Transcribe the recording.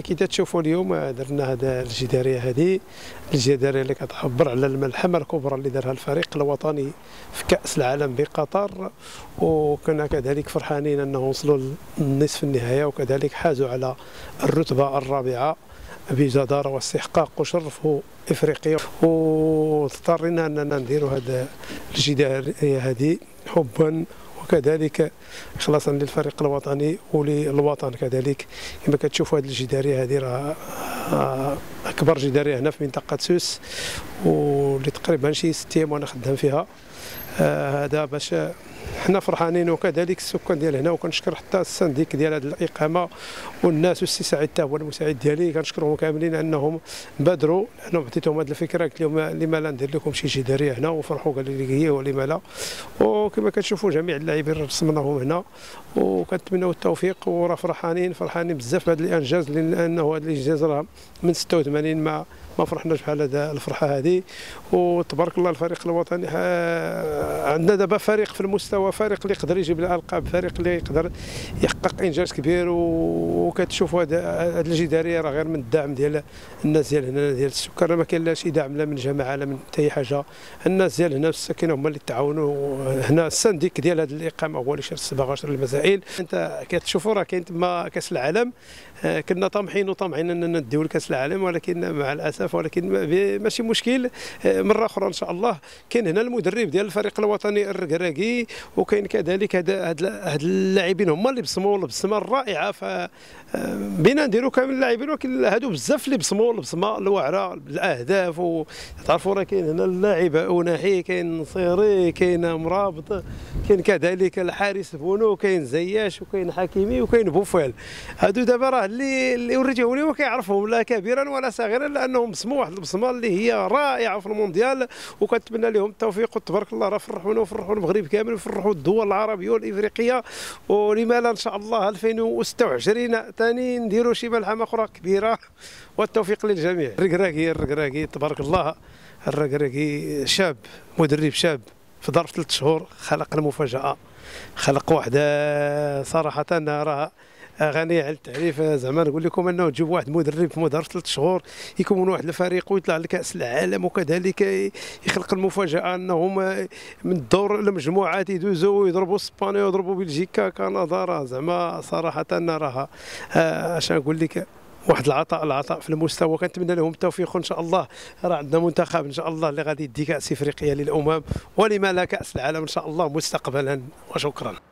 كي تشوفوا اليوم درنا هذا الجداريه اللي كتعبر على الملحمه الكبرى اللي دارها الفريق الوطني في كأس العالم بقطر، وكنا كذلك فرحانين انه وصلوا لنصف النهايه وكذلك حازوا على الرتبه الرابعه بجدارة واستحقاق وشرفوا افريقيا، واضطرينا اننا نديروا هذا الجداريه هذه حبا وكذلك اخلاصا للفريق الوطني وللوطن كذلك. كما كتشوفوا هذه الجداريه هذه راه اكبر جداريه هنا في منطقه سوس، واللي تقريبا شي 6 ايام وانا خدام فيها. هذا باش حنا فرحانين وكذلك السكان ديال هنا، وكنشكر حتى السنديك ديال هذه الاقامه والناس، والسي سعيد حتى هو المساعد ديالي كنشكرهم كاملين انهم بادروا، لانهم عطيتهم هذه الفكره، قلت لهم لما لا ندير لكم شي جداريه هنا، وفرحوا قالوا لي هي ولما لا. وكما كتشوفوا جميع اللاعبين رسمناهم هنا وكنتمنوا التوفيق، وراه فرحانين بزاف بهذا الانجاز، لانه هذا الانجاز راه من 86 ما فرحناش بحال هذا الفرحه هذه. وتبارك الله الفريق الوطني عندنا دابا فريق في المستوى، فريق اللي يقدر يجيب الالقاب، فريق اللي يقدر يحقق انجاز كبير. وكتشوفوا هذه الجداريه راه غير من الدعم ديال الناس ديال هنا ديال السكان، ما كاين لا شي دعم لا من جماعه لا من حتى اي حاجه. الناس ديال هنا الساكنه هما اللي تعاونوا. هنا السنديك ديال هذه الاقامه هو اللي شار الصباغه المسائل. انت كتشوفوا راه كاين تما كاس العالم، كنا طامحين اننا نديو لكاس العالم، ولكن مع الاسف ولكن ماشي مشكل، مره اخرى ان شاء الله. كاين هنا المدرب ديال الفريق الوطني الركراكي، وكاين كذلك هاد اللاعبين هما اللي بصموا البصمه الرائعه. بينا نديروا كامل اللاعبين، ولكن هادو بزاف اللي بصموا البصمه الواعره بالاهداف. وتعرفوا راه كاين هنا اللاعب أناحي، كاين نصيري، كاين مرابط، كاين كذلك الحارس بونو، كاين زياش، وكاين حكيمي، وكاين بوفال. هادو دابا راه اللي وريتهم لي ما كيعرفهم لا كبيرا ولا صغيرا، لانهم بصموا واحد البصمه اللي هي رائعه في المونديال. وكنتمنى لهم التوفيق، وتبارك الله راه فرحونا وفرحوا المغرب كامل وفرحوا الدول العربيه والافريقيه. ولما لا ان شاء الله 2026 ثاني نديروا شي ملحمه اخرى كبيره، والتوفيق للجميع. الركراكي تبارك الله، الركراكي شاب، مدرب شاب، في ظرف 3 شهور خلق المفاجاه، خلق واحده صراحه راه غنية عن التعريف. زعما نقول لكم انه تجيب واحد مدرب في مدار 3 شهور يكون واحد الفريق ويطلع لكأس العالم، وكذلك يخلق المفاجاه انهم من الدور المجموعات يدوزوا ويضربوا اسبانيا ويضربوا بلجيكا كندا. راه زعما صراحه راه اش نقول لك، واحد العطاء في المستوى. كنتمنى لهم التوفيق، ان شاء الله راه عندنا منتخب ان شاء الله اللي غادي يدي كأس افريقيا للامم، ولما لا كأس العالم ان شاء الله مستقبلا. وشكرا.